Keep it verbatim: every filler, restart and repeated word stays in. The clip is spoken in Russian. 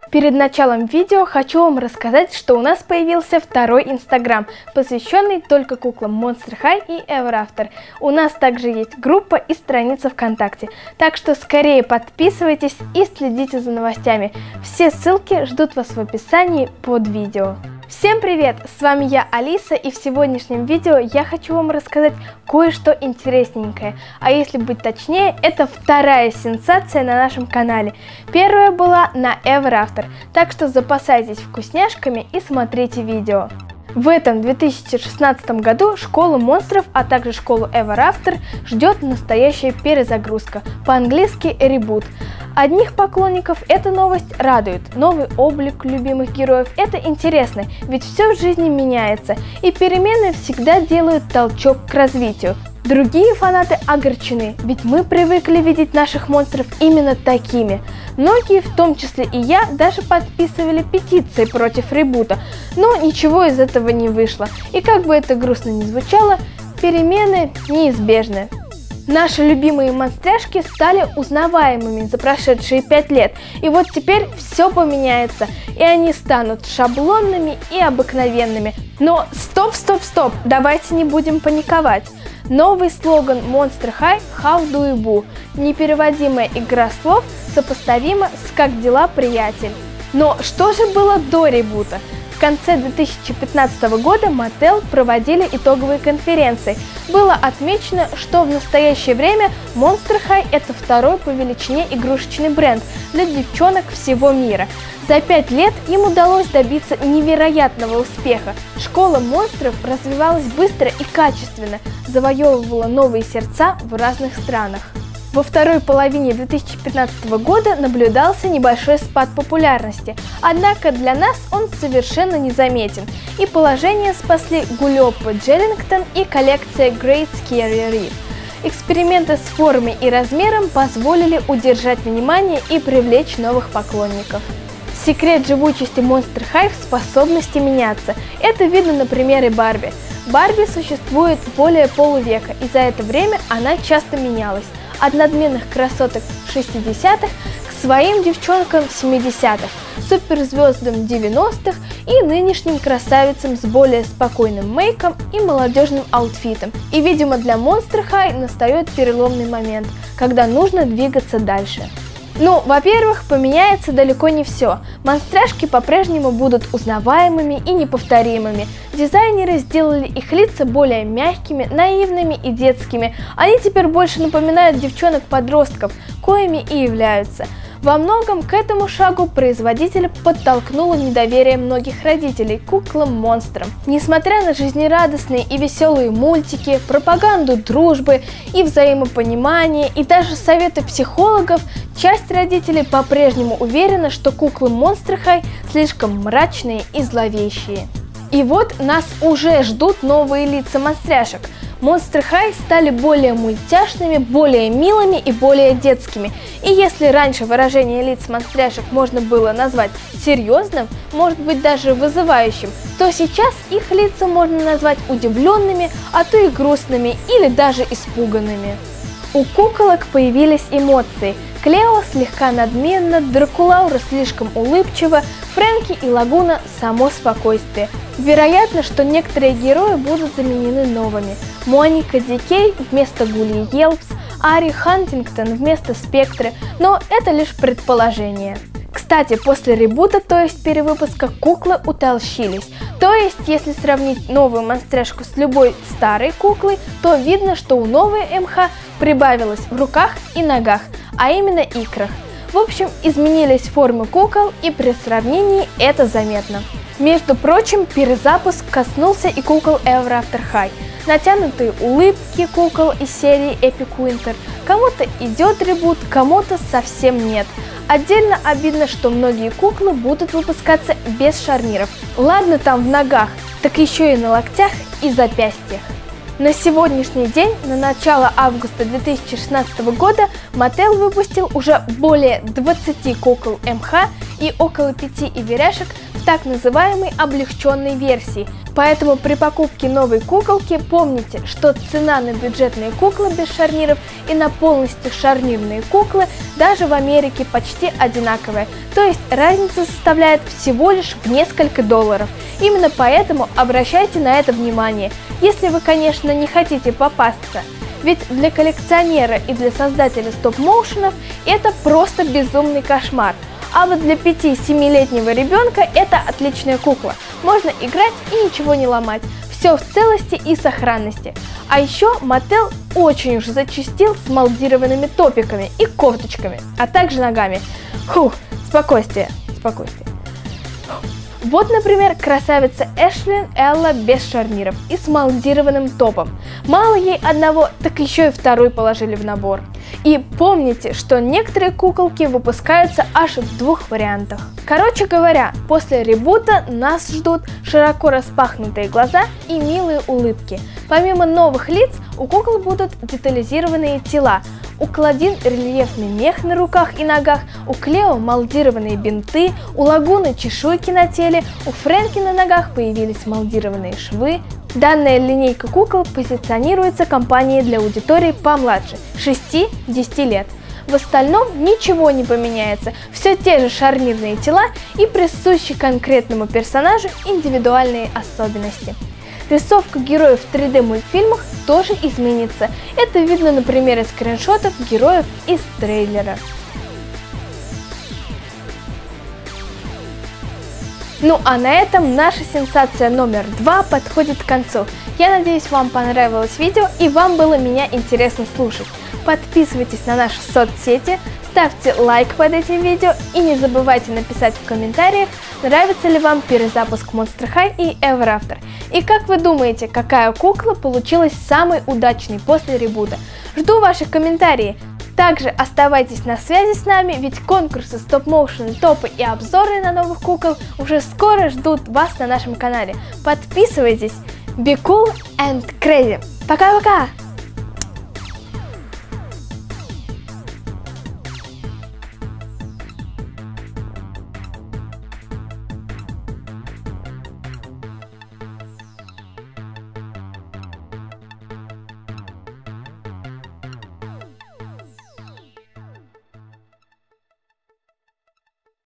Перед началом видео хочу вам рассказать, что у нас появился второй инстаграм, посвященный только куклам Monster High и Ever After. У нас также есть группа и страница ВКонтакте, так что скорее подписывайтесь и следите за новостями. Все ссылки ждут вас в описании под видео. Всем привет! С вами я, Алиса, и в сегодняшнем видео я хочу вам рассказать кое-что интересненькое. А если быть точнее, это вторая сенсация на нашем канале. Первая была на Ever After, так что запасайтесь вкусняшками и смотрите видео. В этом две тысячи шестнадцатом году школу монстров, а также школу Ever After ждет настоящая перезагрузка, по-английски ребут. Одних поклонников эта новость радует, новый облик любимых героев – это интересно, ведь все в жизни меняется, и перемены всегда делают толчок к развитию. Другие фанаты огорчены, ведь мы привыкли видеть наших монстров именно такими. Многие, в том числе и я, даже подписывали петиции против ребута, но ничего из этого не вышло. И как бы это грустно ни звучало, перемены неизбежны. Наши любимые монстряшки стали узнаваемыми за прошедшие пять лет, и вот теперь все поменяется, и они станут шаблонными и обыкновенными. Но стоп, стоп, стоп, давайте не будем паниковать. Новый слоган Monster High «How do you do?» Непереводимая игра слов сопоставима с «Как дела, приятель?». Но что же было до ребута? В конце две тысячи пятнадцатого года Mattel проводили итоговые конференции. Было отмечено, что в настоящее время Monster High – это второй по величине игрушечный бренд для девчонок всего мира. За пять лет им удалось добиться невероятного успеха. Школа монстров развивалась быстро и качественно, завоевывала новые сердца в разных странах. Во второй половине две тысячи пятнадцатого года наблюдался небольшой спад популярности, однако для нас он совершенно незаметен, и положение спасли Гулёпа Джеллингтон и коллекция Great Scary Reef. Эксперименты с формой и размером позволили удержать внимание и привлечь новых поклонников. Секрет живучести Monster High в способности меняться. Это видно на примере Барби. Барби существует более полувека, и за это время она часто менялась. От надменных красоток шестидесятых к своим девчонкам семидесятых, суперзвездам девяностых и нынешним красавицам с более спокойным мейком и молодежным аутфитом. И, видимо, для Monster High настает переломный момент, когда нужно двигаться дальше. Ну, во-первых, поменяется далеко не все. Монстряшки по-прежнему будут узнаваемыми и неповторимыми. Дизайнеры сделали их лица более мягкими, наивными и детскими. Они теперь больше напоминают девчонок-подростков, коими и являются. Во многом к этому шагу производитель подтолкнуло недоверие многих родителей к куклам-монстрам. Несмотря на жизнерадостные и веселые мультики, пропаганду дружбы и взаимопонимания, и даже советы психологов, часть родителей по-прежнему уверена, что куклы Monster High слишком мрачные и зловещие. И вот нас уже ждут новые лица монстряшек. Monster High стали более мультяшными, более милыми и более детскими. И если раньше выражение лиц монстряшек можно было назвать серьезным, может быть даже вызывающим, то сейчас их лица можно назвать удивленными, а то и грустными или даже испуганными. У куколок появились эмоции. Клео слегка надменно, Дракулаура слишком улыбчиво, Фрэнки и Лагуна – само спокойствие. Вероятно, что некоторые герои будут заменены новыми. Моника Дикей вместо Гулли Елпс, Ари Хантингтон вместо Спектры, но это лишь предположение. Кстати, после ребута, то есть перевыпуска, куклы утолщились. То есть, если сравнить новую монстряшку с любой старой куклой, то видно, что у новой эм ха прибавилось в руках и ногах, а именно икрах. В общем, изменились формы кукол, и при сравнении это заметно. Между прочим, перезапуск коснулся и кукол Ever After High. Натянутые улыбки кукол из серии Epic Winter. Кому-то идет ребут, кому-то совсем нет. Отдельно обидно, что многие куклы будут выпускаться без шарниров. Ладно там в ногах, так еще и на локтях и запястьях. На сегодняшний день, на начало августа две тысячи шестнадцатого года, Mattel выпустил уже более двадцати кукол эм ха и около пяти иверяшек в так называемой облегченной версии. Поэтому при покупке новой куколки помните, что цена на бюджетные куклы без шарниров и на полностью шарнирные куклы даже в Америке почти одинаковая, то есть разница составляет всего лишь в несколько долларов. Именно поэтому обращайте на это внимание, если вы, конечно, не хотите попасться. Ведь для коллекционера и для создателя стоп-моушенов это просто безумный кошмар. А вот для пяти-семилетнего ребенка это отличная кукла. Можно играть и ничего не ломать. Все в целости и сохранности. А еще Mattel очень уж зачастил с молдированными топиками и кофточками, а также ногами. Фух, спокойствие, спокойствие. Вот, например, красавица Эшлин Элла без шарниров и с молдированным топом. Мало ей одного, так еще и второй положили в набор. И помните, что некоторые куколки выпускаются аж в двух вариантах. Короче говоря, после ребута нас ждут широко распахнутые глаза и милые улыбки. Помимо новых лиц, у кукол будут детализированные тела. У Клодин рельефный мех на руках и ногах, у Клео молдированные бинты, у Лагуны чешуйки на теле, у Фрэнки на ногах появились молдированные швы. Данная линейка кукол позиционируется компанией для аудитории помладше шести-десяти лет. В остальном ничего не поменяется, все те же шарнирные тела и присущие конкретному персонажу индивидуальные особенности. Рисовка героев в три дэ мультфильмах тоже изменится. Это видно на примере скриншотов героев из трейлера. Ну а на этом наша сенсация номер два подходит к концу. Я надеюсь, вам понравилось видео и вам было меня интересно слушать. Подписывайтесь на наши соцсети, ставьте лайк под этим видео и не забывайте написать в комментариях, нравится ли вам перезапуск Monster High и Ever After. И как вы думаете, какая кукла получилась самой удачной после ребута? Жду ваших комментариев. Также оставайтесь на связи с нами, ведь конкурсы, стоп-моушен, топы и обзоры на новых кукол уже скоро ждут вас на нашем канале. Подписывайтесь. Be cool and crazy. Пока-пока!